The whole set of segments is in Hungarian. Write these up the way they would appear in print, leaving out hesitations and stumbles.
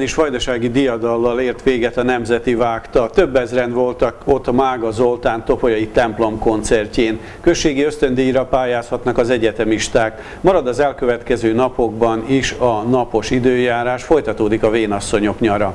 és vajdasági diadallal ért véget a Nemzeti Vágta. Több ezren voltak ott a Mága Zoltán topolyai templom koncertjén. Községi ösztöndíjra pályázhatnak az egyetemisták. Marad az elkövetkező napokban is a napos időjárás, folytatódik a vénasszonyok nyara.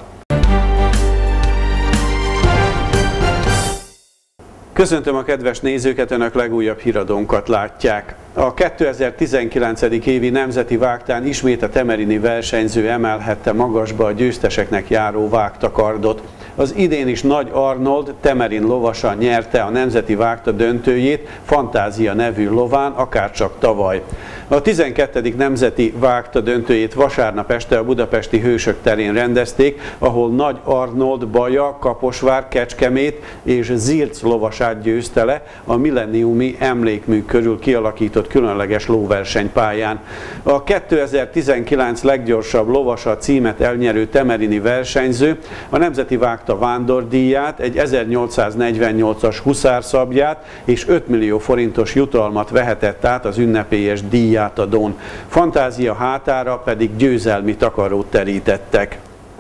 Köszöntöm a kedves nézőket, Önök legújabb híradónkat látják. A 2019. évi Nemzeti Vágtán ismét a temerini versenyző emelhette magasba a győzteseknek járó vágtakardot. Az idén is Nagy Arnold temerin lovasa nyerte a Nemzeti Vágta döntőjét Fantázia nevű lován, akárcsak tavaly. A 12. Nemzeti Vágta döntőjét vasárnap este a budapesti Hősök terén rendezték, ahol Nagy Arnold Baja, Kaposvár, Kecskemét és Zirc lovasát győzte le a millenniumi emlékmű körül kialakított különleges lóversenypályán. A 2019 leggyorsabb lovasa címet elnyerő temerini versenyző a Nemzeti Vágta vándordíját, egy 1848-as huszárszabját és 5 millió forintos jutalmat vehetett át az ünnepélyes díjátadón. Fantázia hátára pedig győzelmi takarót terítettek.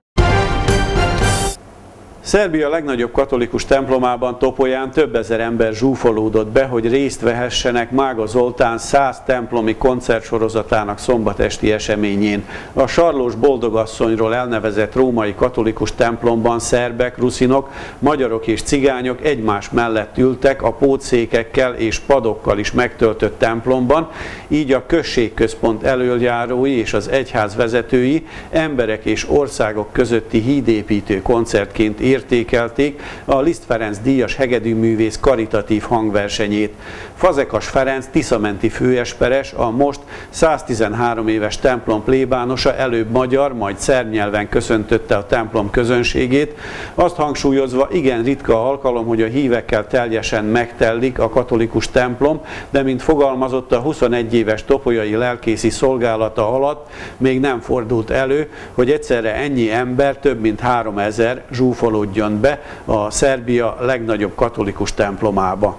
Szerbia legnagyobb katolikus templomában, Topolyán több ezer ember zsúfolódott be, hogy részt vehessenek Mága Zoltán 100 templomi koncertsorozatának szombatesti eseményén. A Sarlós Boldogasszonyról elnevezett római katolikus templomban szerbek, ruszinok, magyarok és cigányok egymás mellett ültek a pótszékekkel és padokkal is megtöltött templomban, így a községközpont elöljárói és az egyház vezetői emberek és országok közötti hídépítő koncertként értékelték a Liszt Ferenc díjas hegedűművész karitatív hangversenyét. Fazekas Ferenc tiszamenti főesperes, a most 113 éves templom plébánosa előbb magyar, majd szerb nyelven köszöntötte a templom közönségét, azt hangsúlyozva, igen ritka alkalom, hogy a hívekkel teljesen megtellik a katolikus templom, de mint fogalmazott, a 21 éves topolyai lelkészi szolgálata alatt még nem fordult elő, hogy egyszerre ennyi ember, több mint 3000 zsúfolódjon be a Szerbia legnagyobb katolikus templomába.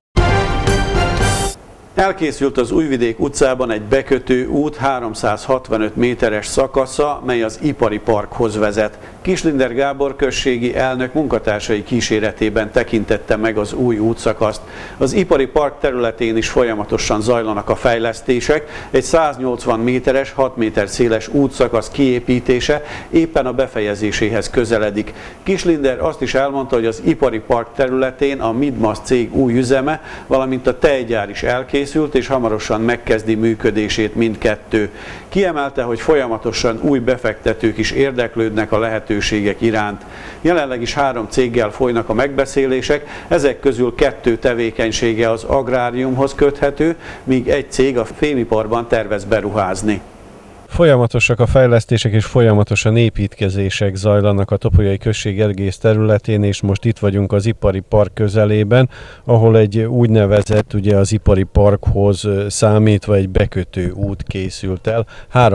Elkészült az Újvidék utcában egy bekötő út 365 méteres szakasza, mely az ipari parkhoz vezet. Kislinder Gábor községi elnök munkatársai kíséretében tekintette meg az új útszakaszt. Az ipari park területén is folyamatosan zajlanak a fejlesztések. Egy 180 méteres, 6 méter széles útszakasz kiépítése éppen a befejezéséhez közeledik. Kislinder azt is elmondta, hogy az ipari park területén a Midmas cég új üzeme, valamint a tejgyár is elkészült, és hamarosan megkezdi működését mindkettő. Kiemelte, hogy folyamatosan új befektetők is érdeklődnek a lehetőségek iránt. Jelenleg is 3 céggel folynak a megbeszélések, ezek közül 2 tevékenysége az agráriumhoz köthető, míg egy cég a fémiparban tervez beruházni. Folyamatosak a fejlesztések és folyamatosan építkezések zajlanak a topolyai község egész területén, és most itt vagyunk az ipari park közelében, ahol egy úgynevezett, ugye az ipari parkhoz számítva egy bekötő út készült el,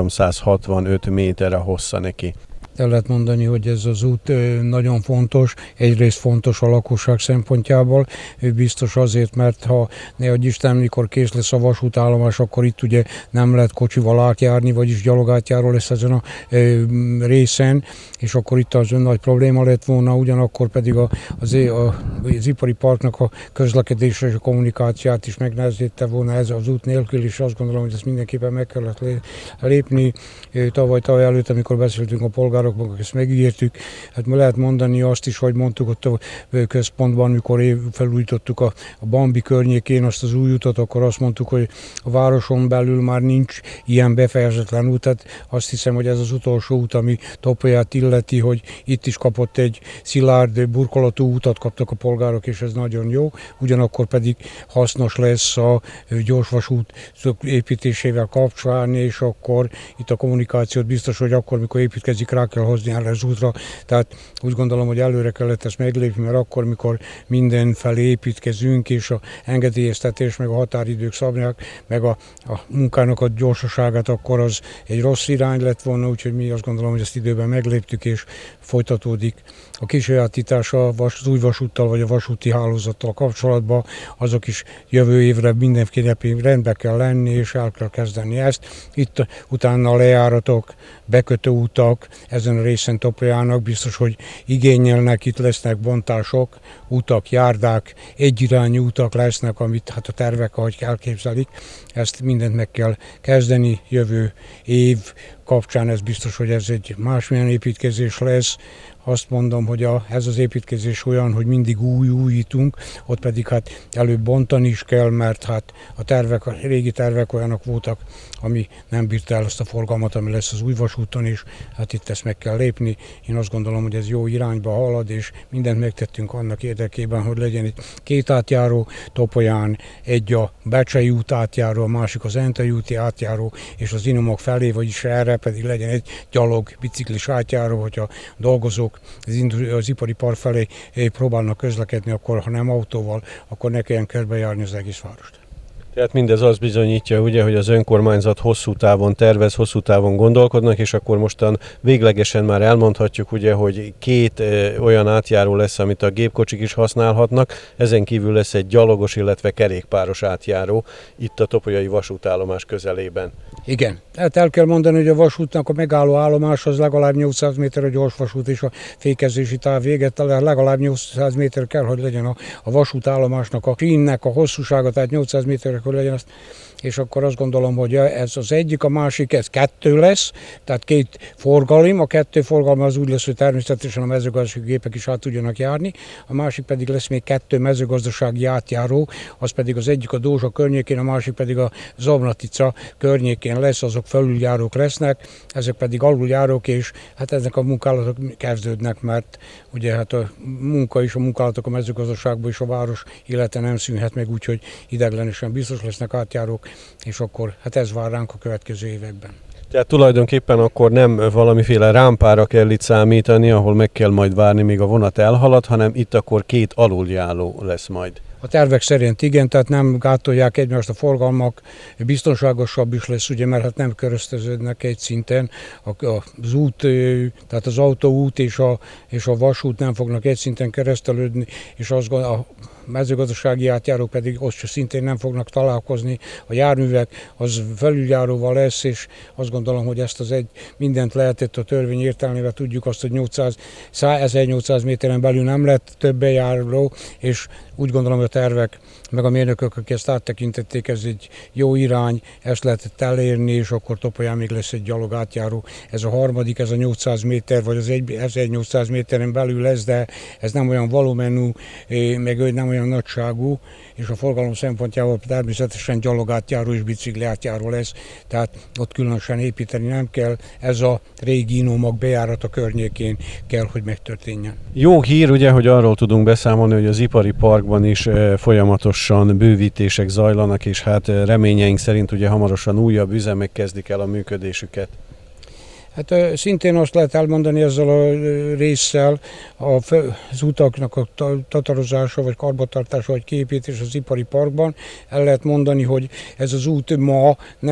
365 méter a hossza neki. El lehet mondani, hogy ez az út nagyon fontos, egyrészt fontos a lakosság szempontjából, biztos azért, mert ha ne adj Isten, mikor kész lesz a vasútállomás, akkor itt ugye nem lehet kocsival átjárni, vagyis gyalog átjáró lesz ezen a részen, és akkor itt az nagy probléma lett volna, ugyanakkor pedig az ipari parknak a közlekedésre és a kommunikációt is megnehezítette volna ez az út nélkül, és azt gondolom, hogy ezt mindenképpen meg kellett lépni. Tavaly előtt, amikor beszéltünk a polgárok, ezt megígértük. Hát lehet mondani azt is, hogy mondtuk ott a központban, mikor felújítottuk a Bambi környékén azt az új utat, akkor azt mondtuk, hogy a városon belül már nincs ilyen befejezetlen út. Tehát azt hiszem, hogy ez az utolsó út, ami Topolyát illeti, hogy itt is kapott egy szilárd, burkolatú utat kaptak a polgárok, és ez nagyon jó. Ugyanakkor pedig hasznos lesz a gyorsvasút építésével kapcsolatban, és akkor itt a kommunikációt biztos, hogy akkor, mikor építkezik, rá kell hozni erre az útra. Tehát úgy gondolom, hogy előre kellett ezt meglépni, mert akkor, mikor mindenfelé építkezünk, és a engedélyeztetés, meg a határidők szabják, meg a munkának a gyorsaságát, akkor az egy rossz irány lett volna, úgyhogy mi azt gondolom, hogy ezt időben megléptük, és folytatódik a kisajátítása az új vasúttal, vagy vagy a vasúti hálózattal kapcsolatban, azok is jövő évre mindenképpen rendbe kell lenni, és el kell kezdeni ezt. Itt utána a lejáratok, bekötőutak ezen a részen Topolyának biztos, hogy igényelnek, itt lesznek bontások, utak, járdák, egyirányú utak lesznek, amit hát a tervek, ahogy elképzelik, ezt mindent meg kell kezdeni jövő év kapcsán, ez biztos, hogy ez egy másmilyen építkezés lesz. Azt mondom, hogy ez az építkezés olyan, hogy mindig újítunk, ott pedig hát előbb bontani is kell, mert hát a régi tervek olyanok voltak, ami nem bírta el azt a forgalmat, ami lesz az új vasúton is, hát itt ezt meg kell lépni. Én azt gondolom, hogy ez jó irányba halad, és mindent megtettünk annak érdekében, hogy legyen itt két átjáró Topolyán, egy a Becsei út átjáró, a másik az Entai úti átjáró, és az Inomok felé, vagyis erre pedig legyen egy gyalog, biciklis átjáró, hogyha dolgozók az ipari park felé próbálnak közlekedni, akkor ha nem autóval, akkor ne kelljen körbejárni az egész várost. Tehát mindez azt bizonyítja, ugye, hogy az önkormányzat hosszú távon tervez, hosszú távon gondolkodnak, és akkor mostan véglegesen már elmondhatjuk, ugye, hogy két olyan átjáró lesz, amit a gépkocsik is használhatnak, ezen kívül lesz egy gyalogos, illetve kerékpáros átjáró itt a topolyai vasútállomás közelében. Igen, tehát el kell mondani, hogy a vasútnak a megálló állomás az legalább 800 méter a gyorsvasút és a fékezési táv véget, legalább 800 méter kell, hogy legyen a vasútállomásnak a sínnek a hosszúsága, tehát 800 méterek, hogy legyen azt. És akkor azt gondolom, hogy ez az egyik, a másik, ez kettő lesz, tehát két forgalom, a kettő forgalom az úgy lesz, hogy természetesen a mezőgazdasági gépek is át tudjanak járni, a másik pedig lesz még kettő mezőgazdasági átjáró, az pedig az egyik a Dózsa környékén, a másik pedig a Zomnatica környékén lesz, azok felüljárók lesznek, ezek pedig aluljárók, és hát ezek a munkálatok kezdődnek, mert ugye hát a munka és a munkálatok a mezőgazdaságban és a város élete nem szűnhet meg, úgyhogy ideiglenesen biztos lesznek átjárók, és akkor hát ez vár ránk a következő években. Tehát tulajdonképpen akkor nem valamiféle rámpára kell itt számítani, ahol meg kell majd várni, míg a vonat elhalad, hanem itt akkor két aluljáró lesz majd. A tervek szerint igen, tehát nem gátolják egymást a forgalmak, biztonságosabb is lesz, ugye, mert hát nem köröztöződnek egy szinten, az út, tehát az autóút és a vasút nem fognak egy szinten keresztelődni, és a mezőgazdasági átjárók pedig ott szintén nem fognak találkozni. A járművek az felüljáróval lesz, és azt gondolom, hogy ezt mindent lehetett a törvény értelmével, tudjuk azt, hogy 1800 méteren belül nem lett több bejáró, és úgy gondolom, hogy a tervek, meg a mérnökök, akik ezt áttekintették, ez egy jó irány, ezt lehetett elérni, és akkor Topolyán még lesz egy gyalog átjáró. Ez a harmadik, ez a 800 méter, vagy az 1800 méteren belül lesz, de ez nem olyan volumenú, meg nem olyan nagyságú, és a forgalom szempontjából természetesen gyalog átjáró és bicikli átjáró lesz, tehát ott különösen építeni nem kell, ez a régi Inomok bejárata környékén kell, hogy megtörténjen. Jó hír, ugye, hogy arról tudunk beszámolni, hogy az ipari parkban is folyamatosan bővítések zajlanak, és hát reményeink szerint ugye hamarosan újabb üzemek kezdik el a működésüket. Hát szintén azt lehet elmondani ezzel a résszel, az utaknak a tatarozása, vagy karbantartása, vagy kiépítés az ipari parkban. El lehet mondani, hogy ez az út ma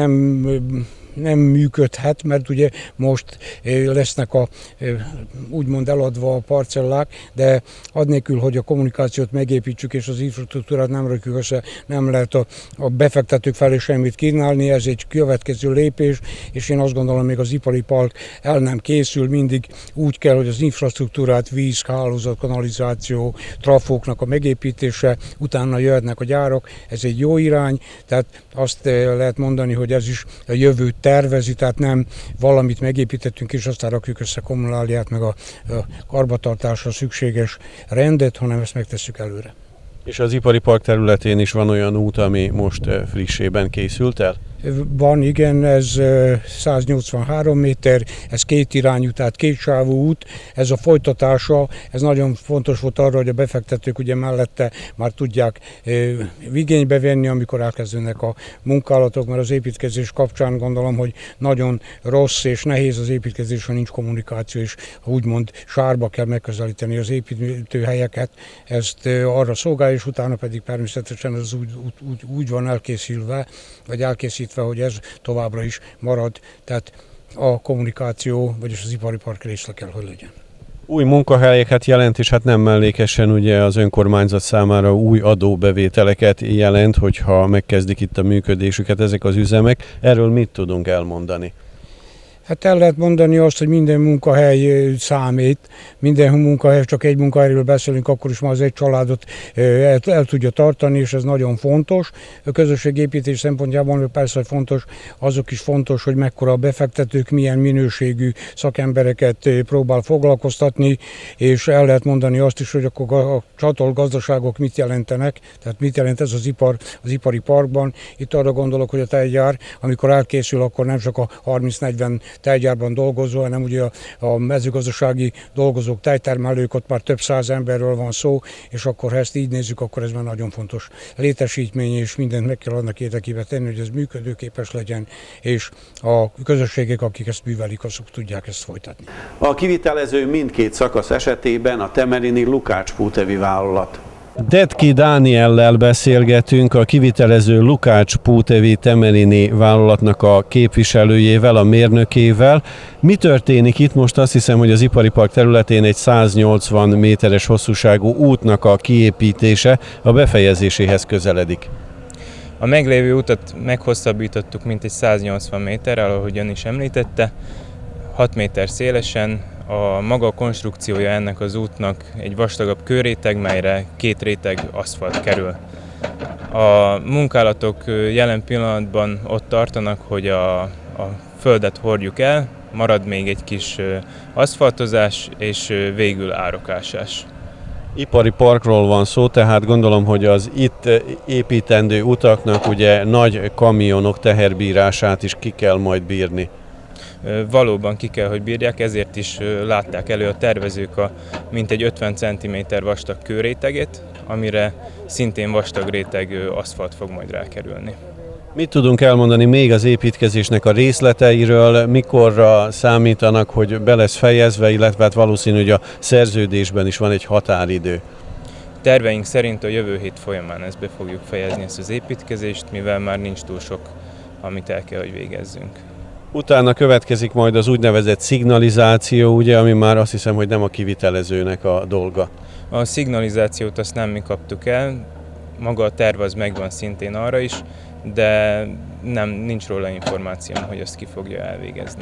nem működhet, mert ugye most lesznek úgymond eladva a parcellák, de adnélkül, hogy a kommunikációt megépítsük és az infrastruktúrát nem rakjuk össze, nem lehet a befektetők felé semmit kínálni, ez egy következő lépés, és én azt gondolom, még az ipari park el nem készül, mindig úgy kell, hogy az infrastruktúrát, víz, hálózat, kanalizáció, trafóknak a megépítése, utána jöhetnek a gyárak, ez egy jó irány, tehát azt lehet mondani, hogy ez is a jövőt tervezi, tehát nem valamit megépítettünk és aztán rakjuk össze kommunáliát, meg a karbantartásra szükséges rendet, hanem ezt megtesszük előre. És az ipari park területén is van olyan út, ami most frissében készült el? Van, igen, ez 183 méter, ez két irányú, tehát kétsávú út, ez a folytatása, ez nagyon fontos volt arra, hogy a befektetők ugye mellette már tudják igénybe venni, amikor elkezdődnek a munkálatok, mert az építkezés kapcsán gondolom, hogy nagyon rossz és nehéz az építkezés, ha nincs kommunikáció, és úgymond sárba kell megközelíteni az építőhelyeket, ezt arra szolgál, és utána pedig természetesen ez úgy van elkészülve, vagy elkészítve, hogy ez továbbra is marad, tehát a kommunikáció, vagyis az ipari park része kell, hogy legyen. Új munkahelyeket jelent, és hát nem mellékesen ugye az önkormányzat számára új adóbevételeket jelent, hogyha megkezdik itt a működésüket ezek az üzemek. Erről mit tudunk elmondani? Hát el lehet mondani azt, hogy minden munkahely számít, minden munkahely, csak egy munkahelyről beszélünk, akkor is már az egy családot el tudja tartani, és ez nagyon fontos. A közösségépítés szempontjából persze fontos, azok is fontos, hogy mekkora a befektetők, milyen minőségű szakembereket próbál foglalkoztatni, és el lehet mondani azt is, hogy akkor a csatolgazdaságok mit jelentenek, tehát mit jelent ez az ipari parkban. Itt arra gondolok, hogy a tejgyár, amikor elkészül, akkor nem csak a 30-40 tejgyárban dolgozó, hanem ugye a mezőgazdasági dolgozók, tejtermelők, ott már több száz emberről van szó, és akkor ha ezt így nézzük, akkor ez már nagyon fontos létesítmény, és mindent meg kell annak érdekében tenni, hogy ez működőképes legyen, és a közösségek, akik ezt művelik, azok tudják ezt folytatni. A kivitelező mindkét szakasz esetében a temerini Lukács Putevi vállalat. Detki Dániellel beszélgetünk, a kivitelező Lukács Putevi temerini vállalatnak a képviselőjével, a mérnökével. Mi történik itt? Most azt hiszem, hogy az ipari park területén egy 180 méteres hosszúságú útnak a kiépítése a befejezéséhez közeledik. A meglévő utat meghosszabbítottuk mintegy 180 méterrel, ahogy ön is említette, 6 méter szélesen. A maga konstrukciója ennek az útnak egy vastagabb kőréteg, melyre 2 réteg aszfalt kerül. A munkálatok jelen pillanatban ott tartanak, hogy a földet hordjuk el, marad még egy kis aszfaltozás és végül árokásás. Ipari parkról van szó, tehát gondolom, hogy az itt építendő utaknak ugye nagy kamionok teherbírását is ki kell majd bírni. Valóban ki kell, hogy bírják, ezért is látták elő a tervezők a mintegy 50 cm vastag kőrétegét, amire szintén vastag réteg aszfalt fog majd rákerülni. Mit tudunk elmondani még az építkezésnek a részleteiről, mikorra számítanak, hogy be lesz fejezve, illetve hát valószínű, hogy a szerződésben is van egy határidő? Terveink szerint a jövő hét folyamán ezt be fogjuk fejezni, ezt az építkezést, mivel már nincs túl sok, amit el kell, hogy végezzünk. Utána következik majd az úgynevezett szignalizáció, ugye, ami már azt hiszem, hogy nem a kivitelezőnek a dolga. A szignalizációt azt nem mi kaptuk el, maga a terv az megvan szintén arra is, de nincs róla információm, hogy ezt ki fogja elvégezni.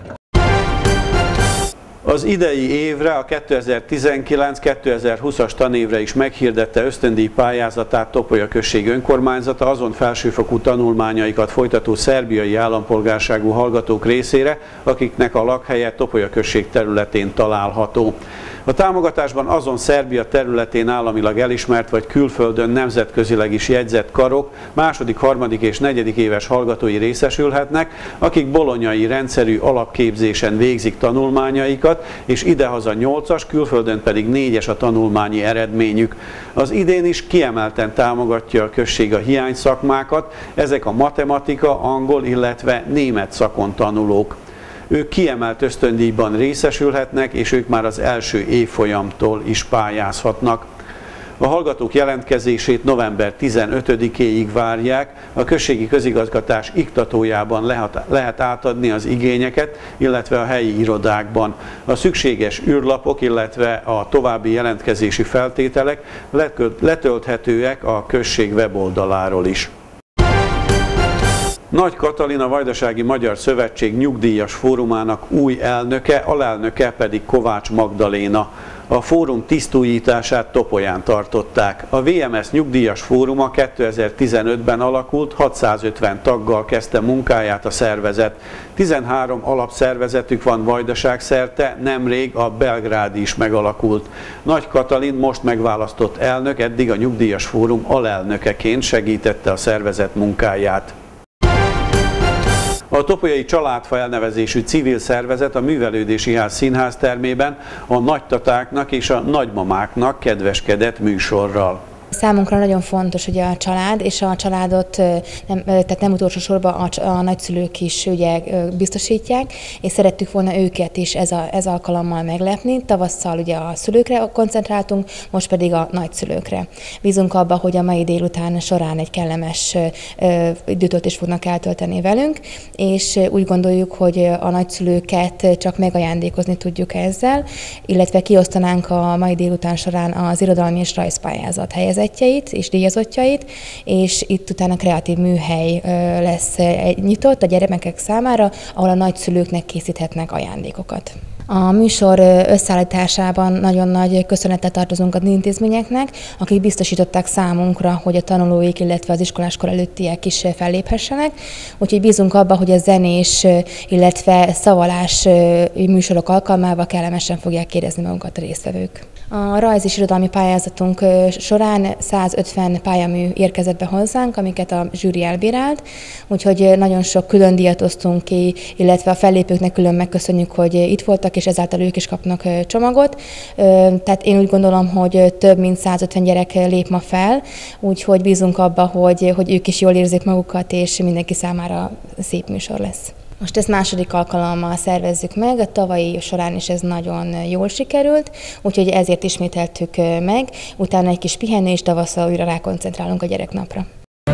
Az idei évre, a 2019-2020-as tanévre is meghirdette ösztöndíj pályázatát Topolya község önkormányzata azon felsőfokú tanulmányaikat folytató szerbiai állampolgárságú hallgatók részére, akiknek a lakhelye Topolya község területén található. A támogatásban azon Szerbia területén államilag elismert vagy külföldön nemzetközileg is jegyzett karok második, harmadik és negyedik éves hallgatói részesülhetnek, akik bolonyai rendszerű alapképzésen végzik tanulmányaikat, és idehaza 8-as, külföldön pedig 4-es a tanulmányi eredményük. Az idén is kiemelten támogatja a község a hiányszakmákat, ezek a matematika, angol, illetve német szakon tanulók. Ők kiemelt ösztöndíjban részesülhetnek, és ők már az első évfolyamtól is pályázhatnak. A hallgatók jelentkezését november 15-éig várják, a községi közigazgatás iktatójában lehet átadni az igényeket, illetve a helyi irodákban. A szükséges űrlapok, illetve a további jelentkezési feltételek letölthetőek a község weboldaláról is. Nagy Katalin, a Vajdasági Magyar Szövetség nyugdíjas fórumának új elnöke, alelnöke pedig Kovács Magdaléna. A fórum tisztújítását Topolyán tartották. A VMS nyugdíjas fóruma 2015-ben alakult, 650 taggal kezdte munkáját a szervezet. 13 alapszervezetük van Vajdaság szerte, nemrég a belgrádi is megalakult. Nagy Katalin most megválasztott elnök, eddig a nyugdíjas fórum alelnökeként segítette a szervezet munkáját. A Topolyai Családfa elnevezésű civil szervezet a Művelődési Ház színháztermében a nagytatáknak és a nagymamáknak kedveskedett műsorral. Számunkra nagyon fontos, hogy a család, és a családot tehát nem utolsó sorban a nagyszülők is ugye biztosítják, és szerettük volna őket is ez alkalommal meglepni. Tavasszal ugye a szülőkre koncentráltunk, most pedig a nagyszülőkre. Bízunk abba, hogy a mai délután során egy kellemes időtöltést fognak eltölteni velünk, és úgy gondoljuk, hogy a nagyszülőket csak megajándékozni tudjuk ezzel, illetve kiosztanánk a mai délután során az irodalmi és rajzpályázat helyezettjeit és díjazottjait, és itt utána kreatív műhely lesz nyitott a gyermekek számára, ahol a nagyszülőknek készíthetnek ajándékokat. A műsor összeállításában nagyon nagy köszönettel tartozunk az intézményeknek, akik biztosították számunkra, hogy a tanulóik, illetve az iskoláskor előttiek is felléphessenek. Úgyhogy bízunk abba, hogy a zenés, illetve szavalás műsorok alkalmával kellemesen fogják érezni magukat a résztvevők. A rajz és irodalmi pályázatunk során 150 pályamű érkezett be hozzánk, amiket a zsűri elbírált, úgyhogy nagyon sok külön díjat osztunk ki, illetve a fellépőknek külön megköszönjük, hogy itt voltak, és ezáltal ők is kapnak csomagot. Tehát én úgy gondolom, hogy több mint 150 gyerek lép ma fel, úgyhogy bízunk abba, hogy ők is jól érzik magukat, és mindenki számára szép műsor lesz. Most ezt második alkalommal szervezzük meg, a tavalyi során is ez nagyon jól sikerült, úgyhogy ezért ismételtük meg, utána egy kis pihenő, és tavasszal újra rákoncentrálunk a gyereknapra.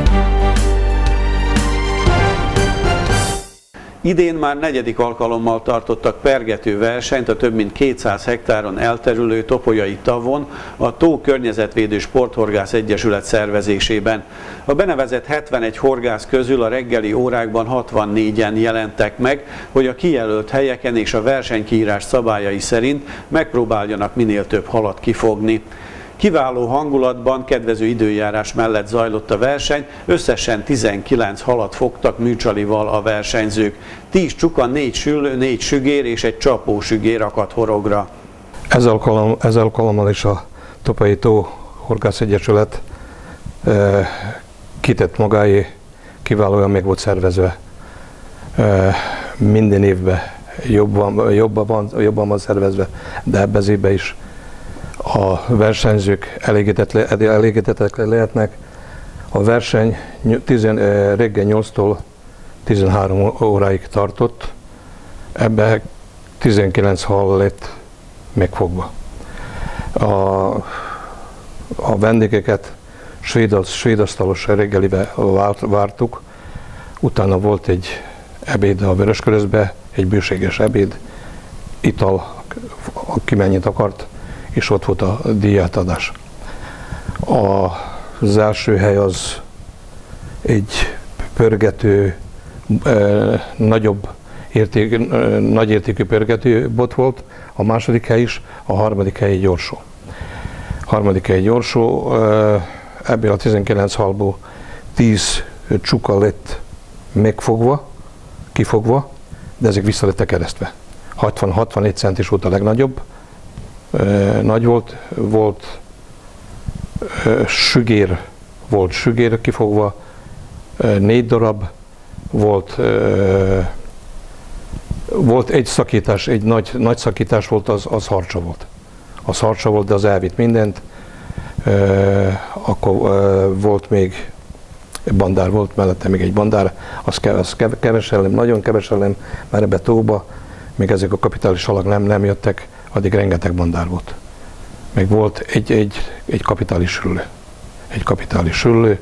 Idén már 4. alkalommal tartottak pergető versenyt a több mint 200 hektáron elterülő Topolyai tavon a Tó Környezetvédő Sporthorgász Egyesület szervezésében. A benevezett 71 horgász közül a reggeli órákban 64-en jelentek meg, hogy a kijelölt helyeken és a versenykiírás szabályai szerint megpróbáljanak minél több halat kifogni. Kiváló hangulatban, kedvező időjárás mellett zajlott a verseny, összesen 19 halat fogtak műcsalival a versenyzők. 10 csuka, 4 süllő, 4 sügér és egy csapósügér akadt horogra. Ez alkalommal is a Topolyai Tó Horgász Egyesület kitett magáé, kiválóan meg volt szervezve. Minden évben jobban van szervezve, de ebben az évben is a versenyzők elégedettek lehetnek. A verseny reggel 8-tól 13 óráig tartott, ebben 19 hal lett megfogva. A vendégeket svédasztalos reggelibe vártuk, utána volt egy ebéd a Vöröskörözbe, egy bőséges ebéd, ital, aki mennyit akart, és ott volt a díjátadás. Az első hely az egy pörgető, nagy értékű pörgető bot volt, a második hely is, a harmadik hely egy gyorsó. Ebből a 19 halból 10 csuka lett kifogva, de ezek vissza lettek keresztve. 60-61 centis volt a legnagyobb, nagy volt sügér kifogva, 4 darab, volt egy szakítás, egy nagy szakítás volt, az harcsa volt. Az harcsa volt, de az elvitt mindent. Akkor volt még bandár, volt mellette még egy bandár, az keveselem, nagyon keveselem, mert ebbe tóba, még ezek a kapitális halak nem jöttek, addig rengeteg bandár volt. Meg volt egy kapitális süllő.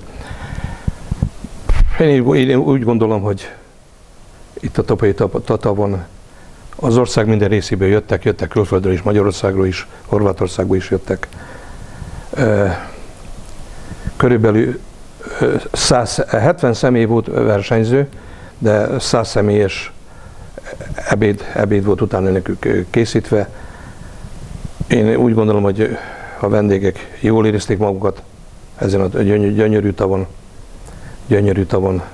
Én úgy gondolom, hogy itt a Topolyai tavon az ország minden részéből jöttek külföldről is, Magyarországról is, Horvátországból is jöttek. Körülbelül 70 személy volt versenyző, de 100 személyes ebéd volt utána nekük készítve. Én úgy gondolom, hogy a vendégek jól érezték magukat ezen a gyönyörű tavon,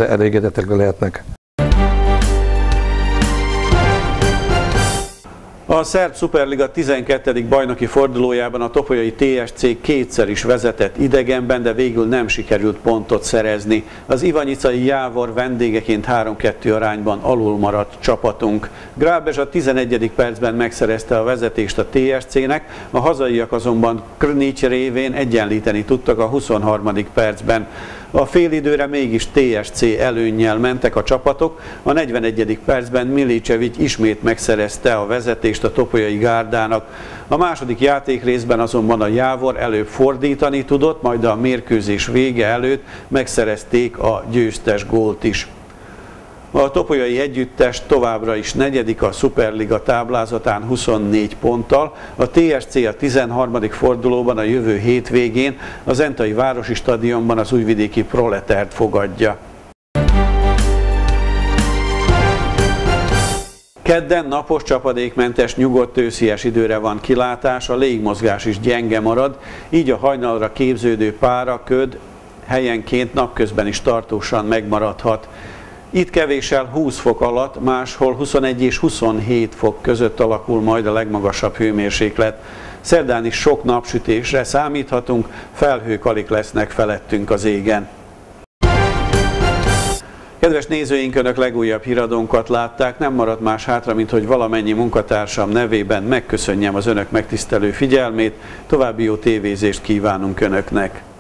elégedettek lehetnek. A A szerb Szuperliga 12. bajnoki fordulójában a topolyai TSC kétszer is vezetett idegenben, de végül nem sikerült pontot szerezni. Az ivanyicai Jávor vendégeként 3-2 arányban alul maradt csapatunk. Grábes a 11. percben megszerezte a vezetést a TSC-nek, a hazaiak azonban Krnics révén egyenlíteni tudtak a 23. percben. A félidőre mégis TSC előnnyel mentek a csapatok, a 41. percben Milicevic ismét megszerezte a vezetést a topolyai gárdának. A második játékrészben azonban a Jávor előbb fordítani tudott, majd a mérkőzés vége előtt megszerezték a győztes gólt is. A topolyai együttes továbbra is negyedik a Szuperliga táblázatán 24 ponttal, a TSC a 13. fordulóban a jövő hétvégén a Zentai Városi Stadionban az újvidéki Proletert fogadja. Kedden napos, csapadékmentes, nyugodt őszies időre van kilátás, a légmozgás is gyenge marad, így a hajnalra képződő pára, köd helyenként napközben is tartósan megmaradhat. Itt kevéssel 20 fok alatt, máshol 21 és 27 fok között alakul majd a legmagasabb hőmérséklet. Szerdán is sok napsütésre számíthatunk, felhők alig lesznek felettünk az égen. Kedves nézőink, Önök legújabb híradónkat látták, nem maradt más hátra, mint hogy valamennyi munkatársam nevében megköszönjem az Önök megtisztelő figyelmét, további jó tévézést kívánunk Önöknek.